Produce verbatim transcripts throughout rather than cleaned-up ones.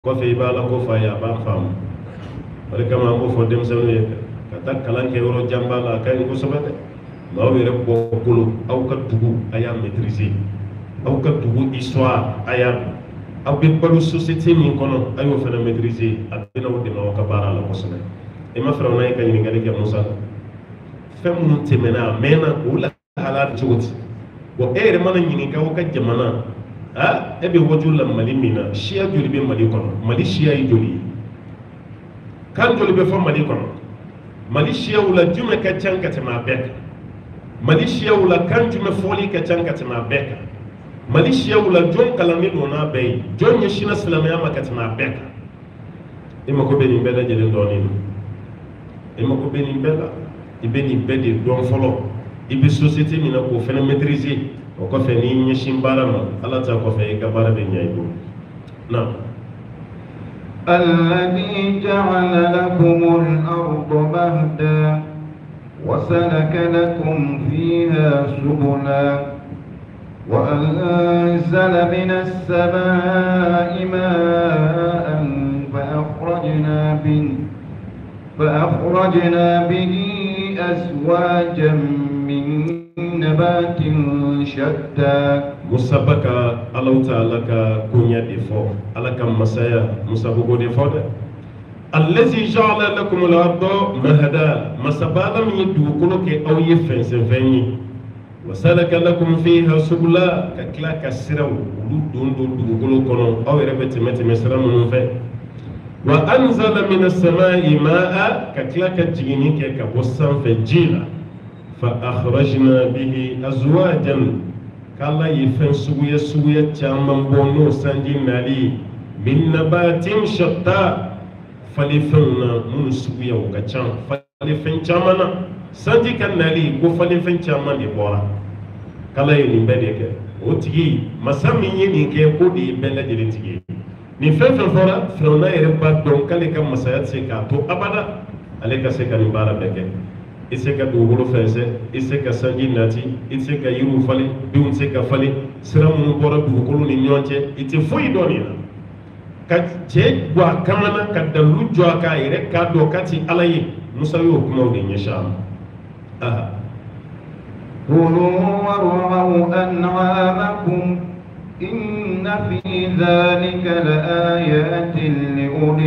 kofi bala ko fa ya ba fam wala kama ko fo dem sanu kata kalan ke woro jambala kay ko sobate ma wi rek bo kulu aw ka dugu aya maîtriser aw ka dugu histoire aya aw be balu société min kono ayo fa maîtriser abina wodi ma ka bara la ko sobe e ma fra onay kay ni ngale ke musa fem mun temena mena wala halal joti bo ere mana nyini ka ka jamana ha ebe wajula mali mina shia joli be mali kono mali shia yi joli kan joli be fo mali kono mali shia wala jume ka canka tema beka mali shia wala kan jume foli ka canka tema beka mali shia wala jon kalami dona bay jon yeshina salama ma ka tema beka ima ko beni bela jele doni ima ko beni bela ibeni bedi don folo ibi société mina ko fena maîtriser o ko fe ni nyeshin barama ala ta ko fe ka barabe nyaibo na الذي جعل لكم الأرض مهدا وسلك لكم فيها سبلا وأنزل من السماء ماء فأخرجنا به فأخرجنا به أزواجا من نبات شتى مسبكا الله تعالى كونيا ديفو على كم مسايا مسبكو ديفو الذي جعل لكم الأرض مهدا مسبالا من يدوكولك أو يفنسن فيني وسلك لكم فيها سبلا ككلا كسرو دون دون دوكولو أو يربط مت مسرا من في وأنزل من السماء ماء ككلا كجيني كبوسان في جيلا فأخرجنا به أزواجا كلا يفن سوية سوية تامن بونو سنجي نالي من نبات شتى فلفنا من سوية وكتشان فلفن تامنا سنجي كان نالي كو فلفن تامان يبورا كلا ينبدك وتجي مسامي ينكي كودي بلا جلتجي ni fɛn fɛn fɔra firawuna yɛrɛ b'a dɔn k'ale ka masaya tɛ se k'a to abada ale ka se ka nin baara bɛɛ kɛ i se ka dugukolo fɛnsɛ i se ka sanji nati i se ka yiriw falen denw tɛ se ka falen sira minnu bɔra dugukolo ni ɲɔgɔn cɛ i tɛ foyi dɔn nin na ka cɛ bɔ a kamana ka dalilu jɔ a k'a yɛrɛ k'a dɔn k'a ti ala ye musa y'o kumaw de ɲɛsin a ma كلوا وارعوا أنعامكم إن في ذلك لآيات لأولي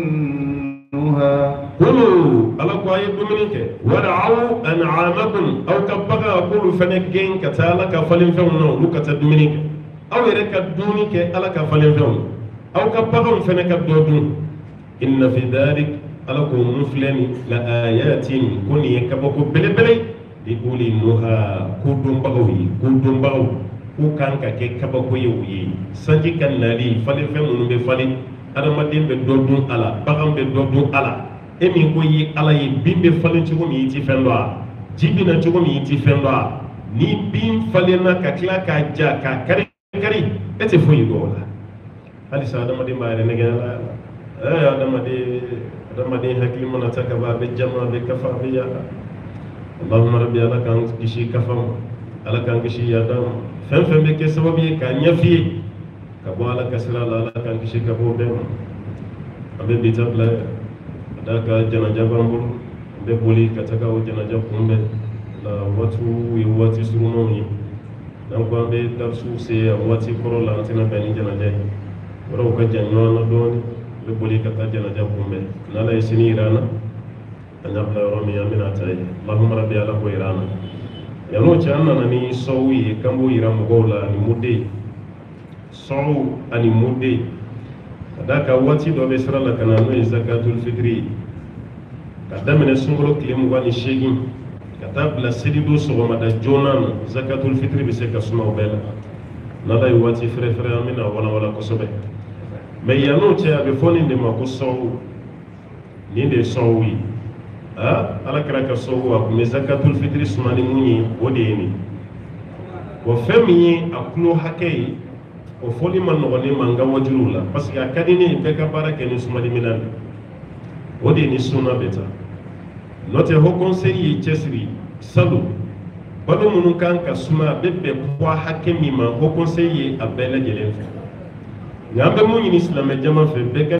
النهى كلوا على قوايا دومينيك ورعوا أنعامكم أو كبغا أقول فنجين كتالا كفلين فيهم لو كتا دومينيك أو يرك دونيك على كفلين فيهم أو كبغا فنك دودون إن في ذلك على قوم مفلني لآيات كوني كبغو بلي بلي لأولي النهى كودون بغوي كودون بغوي ko kan ka ke kabako ye wuye sanji kan nali falen fɛn minnu bɛ falen adamaden bɛ dɔ dun ala bagan bɛ dɔ dun ala e min ko ye ala ye bin bɛ falen cogo min i ti fɛn dɔ a ji bɛ na cogo min i ti fɛn dɔ a ni bin falenna ka tila k'a ja k'a kari kari e tɛ foyi dɔn o la halisa adamaden b'a yɛrɛ nɛgɛ ala ɛ adamaden adamaden hakili mana ta ka ban a bɛ jama a bɛ kafa a bɛ yaala allahumma rabbi ala k'an kisi kafa ma ala k'an kisi yaada ma fɛn fɛn bɛ kɛ sababu ye k'a ɲɛf'i ye ka bɔ ala ka sira la ala k'an kisi ka bɔ o bɛɛ ma an bɛ bi ta bila ka d'a ka janaja b'an bolo an bɛ boli ka taga o janaja kunbɛn la waatiw ye waati surunmanw ye n'an ko an bɛ darisiw se a waati kɔrɔ la an tɛna bɛn ni janaja ye wɛrɛw ka jan ɲɔgɔn na dɔɔnin an bɛ boli ka taa janaja kunbɛn n'ala ye sini yira an na an y'a bila yɔrɔ min an bɛna ta ye allahumma rabbi ala ko yira an na yan'o cɛ an nana ni sɔw ye k'an b'o yira mɔgɔw la ani muden sɔw ani muden ka d'a kan waati dɔ bɛ sira la ka na n'o ye zakatul fitiri ye ka daminɛ sunkalo tile mugan ni seegin ka taa bila selidon sɔgɔmada joona na zakatul fitiri bɛ se ka suma o bɛɛ la n'ala ye waati fɛrɛfɛrɛ an bɛna walawala kosɛbɛ mɛ yan'o cɛ a bɛ fɔ nin de ma ko sɔw nin de ye sɔw ye ah ala kɛra ka sɔw a kun bɛ zakatul fitiri suma ni mun ye o de ye nin wa fɛn min ye a kulo hakɛ ye o fɔli ma nɔgɔn ne ma n ka wajuliw la parce que a ka di ne ye bɛɛ ka baara kɛ ni sumali minɛn de o de ye ni sunna bɛ taa n'o tɛ haut conseil ye cɛsiri salon balo minnu kan ka suma a bɛ bɛn poids hakɛ min ma haut conseil ye a bɛɛ lajɛlen fɛ nka an bɛ mun ɲini silamɛ jama fɛ bɛɛ ka